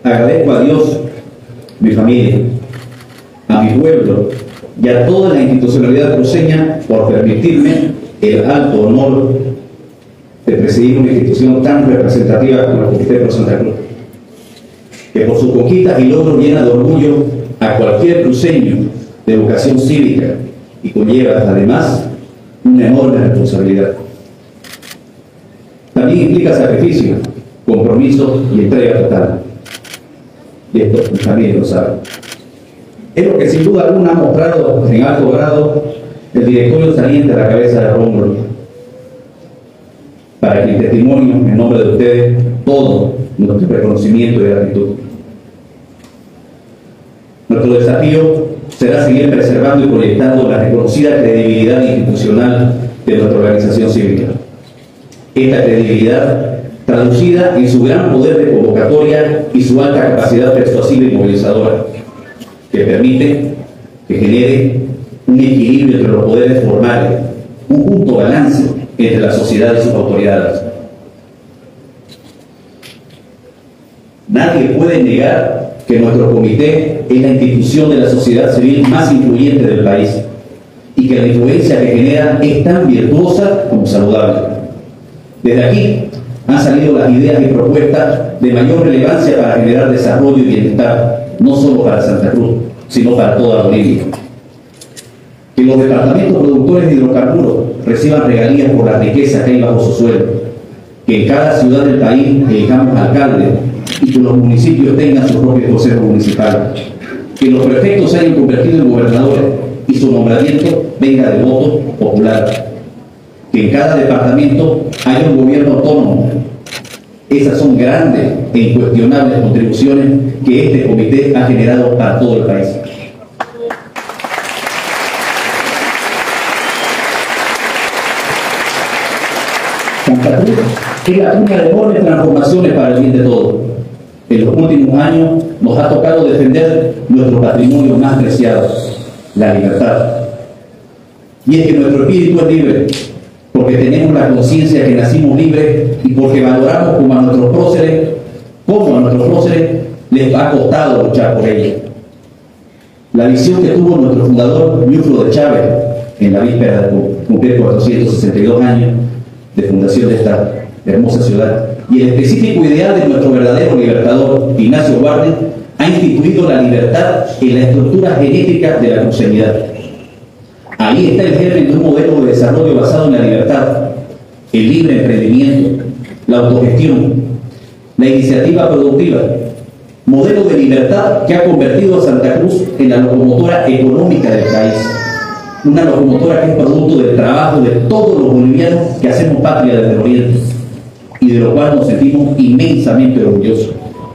agradezco a Dios, mi familia, a mi pueblo y a toda la institucionalidad cruceña por permitirme el alto honor de presidir una institución tan representativa como el Comité Pro Santa Cruz, que por sus conquistas y logros llena de orgullo a cualquier cruceño de vocación cívica y conlleva además una enorme responsabilidad. También implica sacrificio, compromiso y entrega total. Y esto también lo saben. Es lo que sin duda alguna ha mostrado en alto grado el directorio saliente a la cabeza de Rómulo, para que el testimonio en nombre de ustedes todo nuestro reconocimiento y gratitud. Nuestro desafío será seguir preservando y proyectando la reconocida credibilidad institucional de nuestra organización cívica. Esta credibilidad traducida en su gran poder de convocatoria y su alta capacidad persuasiva y movilizadora, que permite que genere un equilibrio entre los poderes formales, un justo balance entre la sociedad y sus autoridades. Nadie puede negar que nuestro comité es la institución de la sociedad civil más influyente del país y que la influencia que genera es tan virtuosa como saludable. Desde aquí han salido las ideas y propuestas de mayor relevancia para generar desarrollo y bienestar, no solo para Santa Cruz, sino para toda Bolivia. Que los departamentos productores de hidrocarburos reciban regalías por la riqueza que hay bajo su suelo, que en cada ciudad del país elijamos alcaldes y que los municipios tengan sus propios consejos municipales, que los prefectos se hayan convertido en gobernadores y su nombramiento venga de voto popular, que en cada departamento haya un gobierno autónomo. Esas son grandes e incuestionables contribuciones que este comité ha generado para todo el país. Santa Cruz es la cuna de enormes transformaciones para el bien de todos. En los últimos años nos ha tocado defender nuestro patrimonio más preciado, la libertad. Y es que nuestro espíritu es libre, porque tenemos la conciencia que nacimos libres y porque valoramos como a nuestros próceres les ha costado luchar por ella. La visión que tuvo nuestro fundador, Ñuflo de Chávez, en la víspera de cumplir 462 años de fundación de esta hermosa ciudad, y el específico ideal de nuestro verdadero libertador, Ignacio Guardi, ha instituido la libertad en la estructura genética de la cruceñidad. Ahí está el germen de un modelo de desarrollo basado en la libertad, el libre emprendimiento, la autogestión, la iniciativa productiva, modelo de libertad que ha convertido a Santa Cruz en la locomotora económica del país, una locomotora que es producto del trabajo de todos los bolivianos que hacemos patria desde el Oriente y de lo cual nos sentimos inmensamente orgullosos.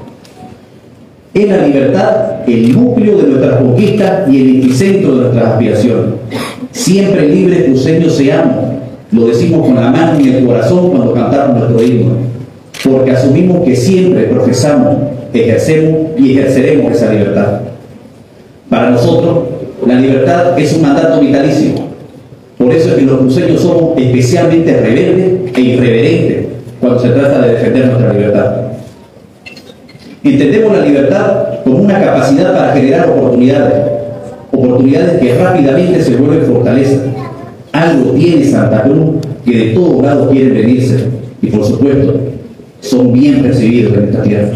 Es la libertad el núcleo de nuestras conquistas y el epicentro de nuestras aspiraciones. Siempre libres cruceños seamos, lo decimos con la mano y el corazón cuando cantamos nuestro himno, porque asumimos que siempre profesamos, ejercemos y ejerceremos esa libertad. Para nosotros, la libertad es un mandato vitalicio. Por eso es que los cruceños somos especialmente rebeldes e irreverentes cuando se trata de defender nuestra libertad. Entendemos la libertad como una capacidad para generar oportunidades que rápidamente se vuelven fortaleza. Algo tiene Santa Cruz que de todos lados quieren venirse y, por supuesto, son bien recibidos en esta tierra.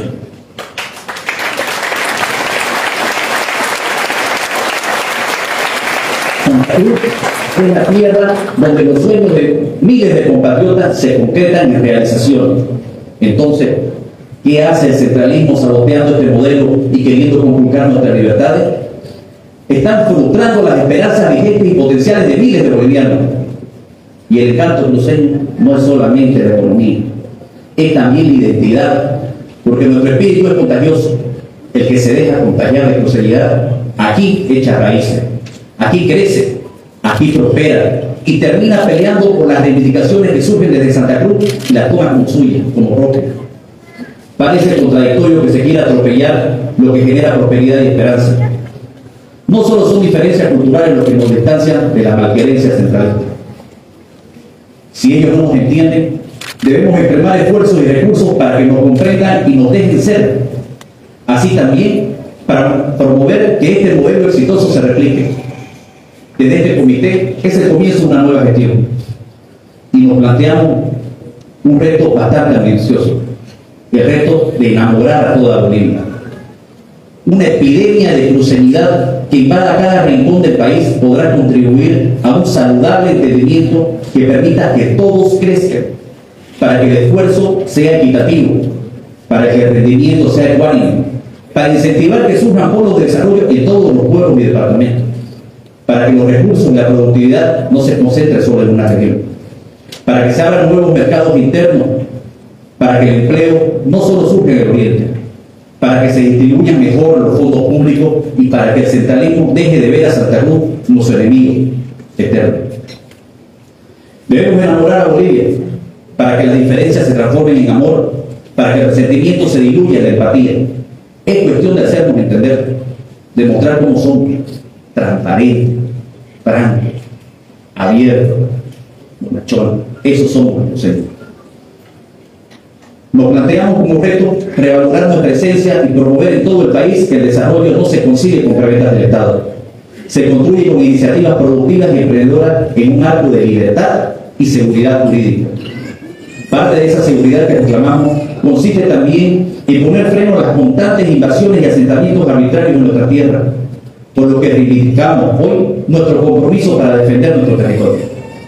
Santa Cruz es la tierra donde los sueños de miles de compatriotas se concretan en realización. Entonces, ¿qué hace el centralismo saboteando este modelo y queriendo conculcar nuestras libertades? Están frustrando las esperanzas vigentes y potenciales de miles de bolivianos. Y el encanto cruceño no es solamente la economía, es también la identidad, porque nuestro espíritu es contagioso. El que se deja contagiar de cruceñidad, aquí echa raíces, aquí crece, aquí prospera y termina peleando por las reivindicaciones que surgen desde Santa Cruz y las toma como suyas, como propias. Parece contradictorio que se quiera atropellar lo que genera prosperidad y esperanza. No solo son diferencias culturales lo que nos distancian de la malquerencia centralista. Si ellos no nos entienden, debemos extremar esfuerzos y recursos para que nos comprendan y nos dejen ser. Así también para promover que este modelo exitoso se replique. Desde este comité es el comienzo de una nueva gestión y nos planteamos un reto bastante ambicioso, el reto de enamorar a toda Bolivia. Una epidemia de cruceñidad que invada cada rincón del país podrá contribuir a un saludable entendimiento que permita que todos crezcan, para que el esfuerzo sea equitativo, para que el rendimiento sea ecuánime, para incentivar que surjan polos de desarrollo en todos los pueblos y departamentos, para que los recursos y la productividad no se concentren solo en una región, para que se abran nuevos mercados internos, para que el empleo no solo surja en el oriente, para que se distribuyan mejor los fondos públicos y para que el centralismo deje de ver a Santa Cruz como su enemigo eterno. Debemos enamorar a Bolivia para que las diferencias se transformen en amor, para que el resentimiento se diluya en la empatía. Es cuestión de hacernos entender, de mostrar cómo somos, transparentes, francos, abiertos, bonachones. Esos somos los centros. Nos planteamos como reto revalorar nuestra esencia y promover en todo el país que el desarrollo no se consigue con prebendas del Estado. Se construye con iniciativas productivas y emprendedoras en un arco de libertad y seguridad jurídica. Parte de esa seguridad que reclamamos consiste también en poner freno a las constantes invasiones y asentamientos arbitrarios en nuestra tierra, por lo que reivindicamos hoy nuestro compromiso para defender nuestro territorio.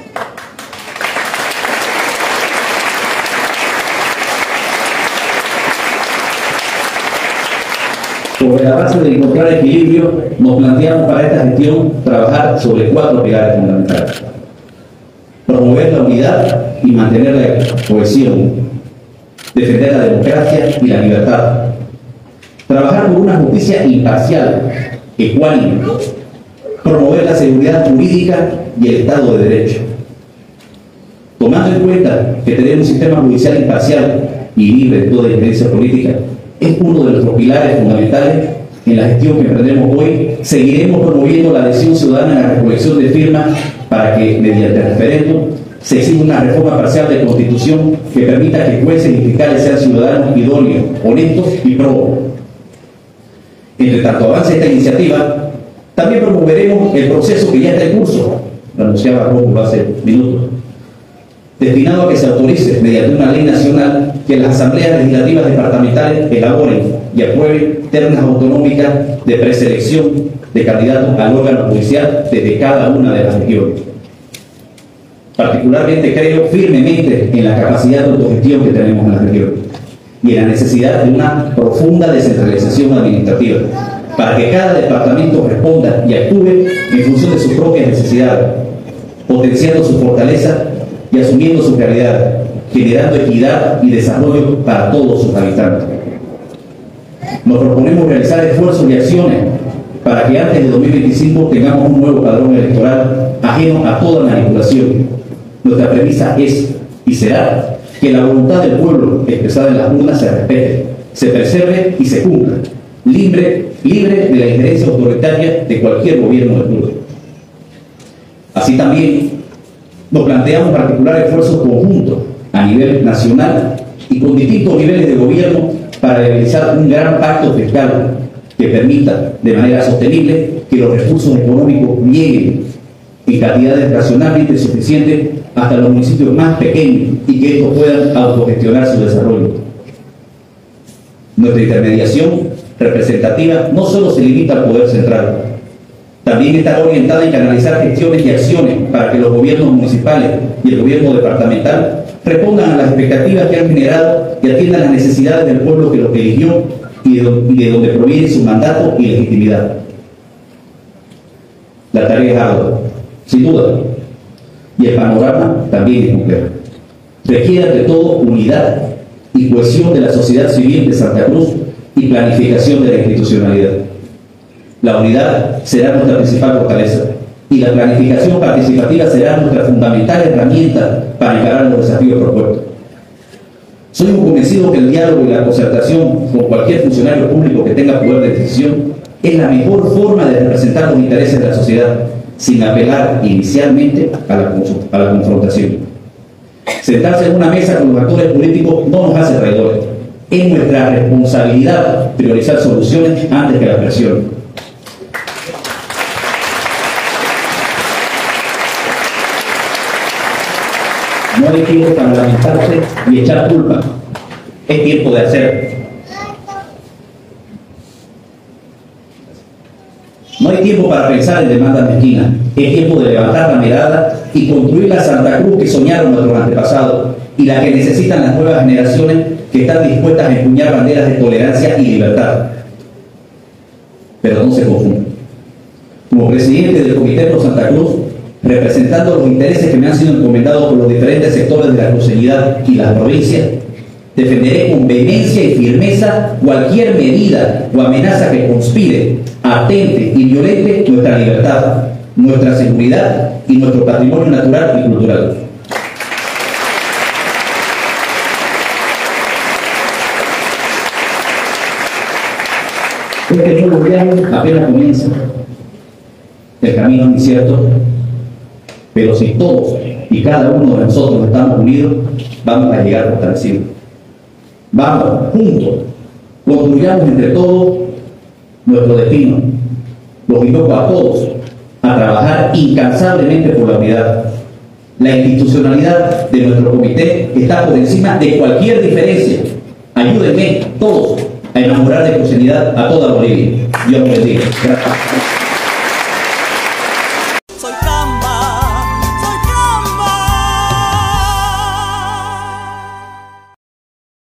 Sobre la base de encontrar equilibrio, nos planteamos para esta gestión trabajar sobre 4 pilares fundamentales: promover la unidad y mantener la cohesión, defender la democracia y la libertad, trabajar por una justicia imparcial, ecuánime, promover la seguridad jurídica y el Estado de Derecho. Tomando en cuenta que tener un sistema judicial imparcial y libre de toda injerencia política es uno de nuestros pilares fundamentales, en la gestión que emprendemos hoy seguiremos promoviendo la adhesión ciudadana en la recolección de firmas para que, mediante el referéndum, se exija una reforma parcial de Constitución que permita que jueces y fiscales sean ciudadanos idóneos, honestos y próbos. Entre tanto avance esta iniciativa, también promoveremos el proceso que ya está en curso, lo anunciaba Rómulo hace minutos, destinado a que se autorice, mediante una ley nacional, que las asambleas legislativas departamentales elaboren y aprueben ternas autonómicas de preselección de candidatos al órgano judicial desde cada una de las regiones. Particularmente creo firmemente en la capacidad de autogestión que tenemos en las regiones y en la necesidad de una profunda descentralización administrativa para que cada departamento responda y actúe en función de sus propias necesidades, potenciando su fortaleza y asumiendo su realidad, generando equidad y desarrollo para todos sus habitantes. Nos proponemos realizar esfuerzos y acciones para que antes de 2025 tengamos un nuevo padrón electoral ajeno a toda manipulación. Nuestra premisa es y será que la voluntad del pueblo expresada en las urnas se respete, se preserve y se cumpla, libre de la injerencia autoritaria de cualquier gobierno de turno. Así también nos planteamos articular esfuerzos conjuntos a nivel nacional y con distintos niveles de gobierno para realizar un gran pacto fiscal que permita de manera sostenible que los recursos económicos lleguen en cantidades racionalmente suficientes hasta los municipios más pequeños y que estos puedan autogestionar su desarrollo. Nuestra intermediación representativa no solo se limita al poder central, también está orientada en canalizar gestiones y acciones para que los gobiernos municipales y el gobierno departamental respondan a las expectativas que han generado y atiendan las necesidades del pueblo que los eligió y de donde proviene su mandato y legitimidad. La tarea es ardua, sin duda, y el panorama también es complejo. Requiere ante todo unidad y cohesión de la sociedad civil de Santa Cruz y planificación de la institucionalidad. La unidad será nuestra principal fortaleza y la planificación participativa será nuestra fundamental herramienta para encarar los desafíos propuestos. Soy un convencido que el diálogo y la concertación con cualquier funcionario público que tenga poder de decisión es la mejor forma de representar los intereses de la sociedad, sin apelar inicialmente a la confrontación. Sentarse en una mesa con los actores políticos no nos hace traidores, Es nuestra responsabilidad priorizar soluciones antes que la presión. No hay tiempo para lamentarse y echar culpa. Es tiempo de hacer. No hay tiempo para pensar en demandas mezquinas. Es tiempo de levantar la mirada y construir la Santa Cruz que soñaron nuestros antepasados y la que necesitan las nuevas generaciones que están dispuestas a empuñar banderas de tolerancia y libertad. Pero no se confundan. Como presidente del Comité Pro Santa Cruz, representando los intereses que me han sido encomendados por los diferentes sectores de la cruceñidad y la provincia, defenderé con vehemencia y firmeza cualquier medida o amenaza que conspire, atente y violente nuestra libertad, nuestra seguridad y nuestro patrimonio natural y cultural. Este nuevo viaje apenas comienza. El camino es incierto, pero si todos y cada uno de nosotros estamos unidos, vamos a llegar fortalecidos. Vamos, juntos, construyamos entre todos nuestro destino. Los invito a todos a trabajar incansablemente por la unidad. La institucionalidad de nuestro comité está por encima de cualquier diferencia. Ayúdenme todos a enamorar de cruceñidad a toda Bolivia. Dios los bendiga. Gracias.